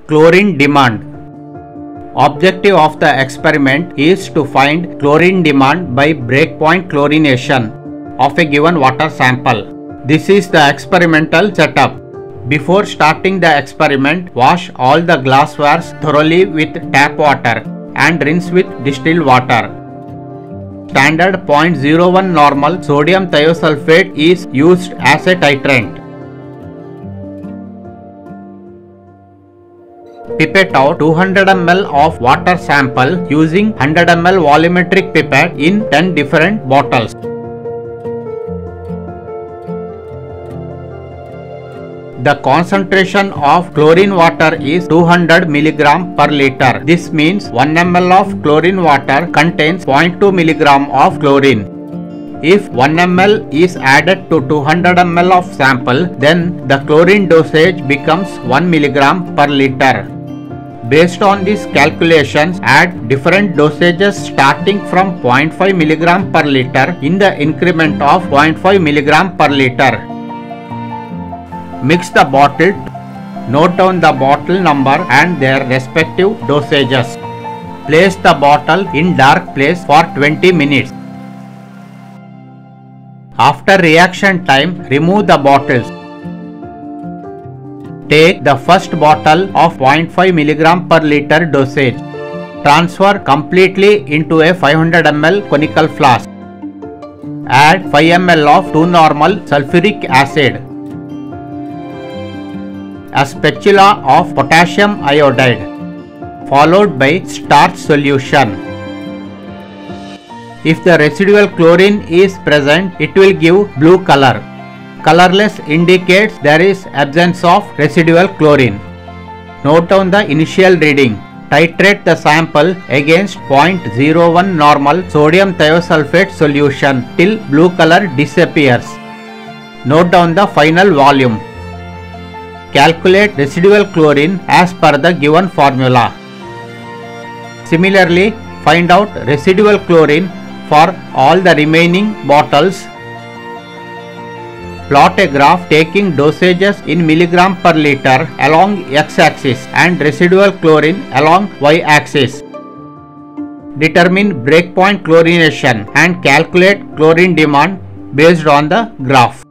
Chlorine demand. Objective of the experiment is to find chlorine demand by breakpoint chlorination of a given water sample. This is the experimental setup. Before starting the experiment, wash all the glasswares thoroughly with tap water and rinse with distilled water. Standard 0.01 normal sodium thiosulfate is used as a titrant. Pipette out 200 ml of water sample using 100 ml volumetric pipette in 10 different bottles. The concentration of chlorine water is 200 mg per liter. This means 1 ml of chlorine water contains 0.2 mg of chlorine. If 1 ml is added to 200 ml of sample, then the chlorine dosage becomes 1 mg per liter. Based on these calculations, add different dosages starting from 0.5 mg per liter in the increment of 0.5 mg per liter. Mix the bottle. Note down the bottle number and their respective dosages. Place the bottle in dark place for 20 minutes. After reaction time, remove the bottles. Take the first bottle of 0.5 mg per liter dosage. Transfer completely into a 500 ml conical flask. Add 5 ml of 2-normal sulfuric acid. A spatula of potassium iodide, followed by starch solution. If the residual chlorine is present, it will give blue color. Colorless indicates there is absence of residual chlorine. Note down the initial reading. Titrate the sample against 0.01 normal sodium thiosulfate solution till blue color disappears. Note down the final volume. Calculate residual chlorine as per the given formula. Similarly, find out residual chlorine for all the remaining bottles. Plot a graph taking dosages in milligram per liter along x-axis and residual chlorine along y-axis. Determine breakpoint chlorination and calculate chlorine demand based on the graph.